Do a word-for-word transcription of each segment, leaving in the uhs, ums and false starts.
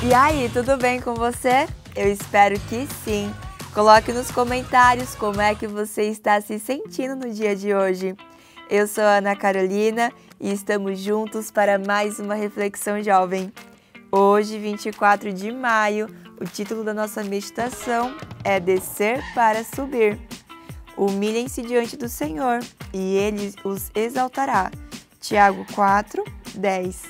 E aí, tudo bem com você? Eu espero que sim. Coloque nos comentários como é que você está se sentindo no dia de hoje. Eu sou a Ana Carolina e estamos juntos para mais uma Reflexão Jovem. Hoje, vinte e quatro de maio, o título da nossa meditação é Descer para Subir. Humilhem-se diante do Senhor e Ele os exaltará. Tiago quatro, dez.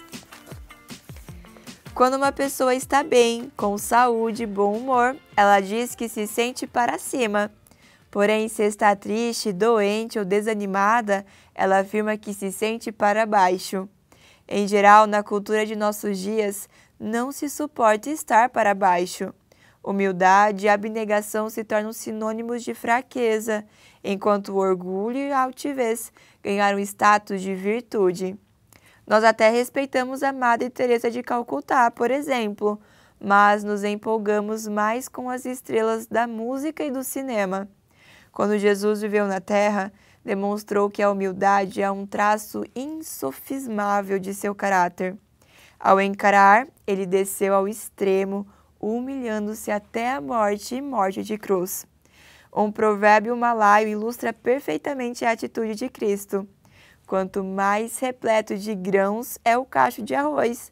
Quando uma pessoa está bem, com saúde e bom humor, ela diz que se sente para cima. Porém, se está triste, doente ou desanimada, ela afirma que se sente para baixo. Em geral, na cultura de nossos dias, não se suporta estar para baixo. Humildade e abnegação se tornam sinônimos de fraqueza, enquanto o orgulho e a altivez ganharam status de virtude. Nós até respeitamos a Madre Teresa de Calcutá, por exemplo, mas nos empolgamos mais com as estrelas da música e do cinema. Quando Jesus viveu na Terra, demonstrou que a humildade é um traço insofismável de seu caráter. Ao encarar, ele desceu ao extremo, humilhando-se até a morte e morte de cruz. Um provérbio malaio ilustra perfeitamente a atitude de Cristo. Quanto mais repleto de grãos é o cacho de arroz,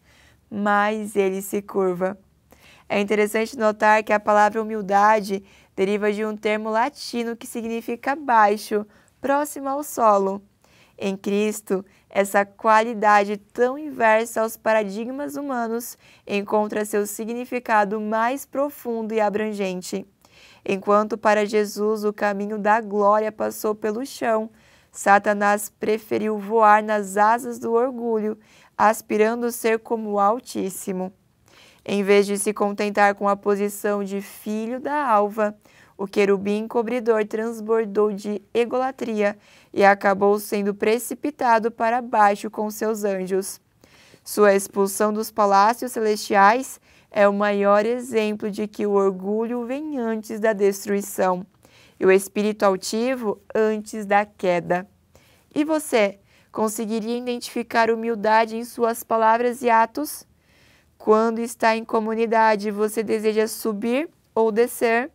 mais ele se curva. É interessante notar que a palavra humildade deriva de um termo latino que significa baixo, próximo ao solo. Em Cristo, essa qualidade tão inversa aos paradigmas humanos encontra seu significado mais profundo e abrangente. Enquanto para Jesus o caminho da glória passou pelo chão, Satanás preferiu voar nas asas do orgulho, aspirando ser como o Altíssimo. Em vez de se contentar com a posição de filho da alva, o querubim cobridor transbordou de egolatria e acabou sendo precipitado para baixo com seus anjos. Sua expulsão dos palácios celestiais é o maior exemplo de que o orgulho vem antes da destruição e o espírito altivo antes da queda. E você, conseguiria identificar humildade em suas palavras e atos? Quando está em comunidade, você deseja subir ou descer?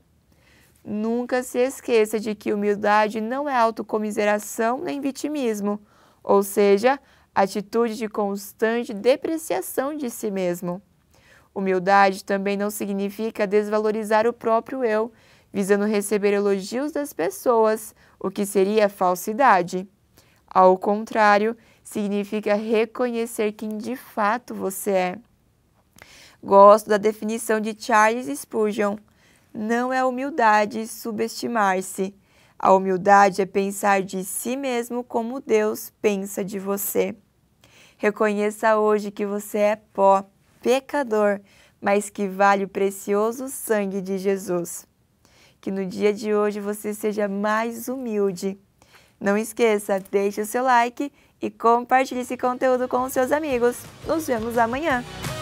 Nunca se esqueça de que humildade não é autocomiseração nem vitimismo, ou seja, atitude de constante depreciação de si mesmo. Humildade também não significa desvalorizar o próprio eu, visando receber elogios das pessoas, o que seria falsidade. Ao contrário, significa reconhecer quem de fato você é. Gosto da definição de Charles Spurgeon. Não é humildade subestimar-se. A humildade é pensar de si mesmo como Deus pensa de você. Reconheça hoje que você é pó, pecador, mas que vale o precioso sangue de Jesus. Que no dia de hoje você seja mais humilde. Não esqueça, deixe o seu like e compartilhe esse conteúdo com os seus amigos. Nos vemos amanhã!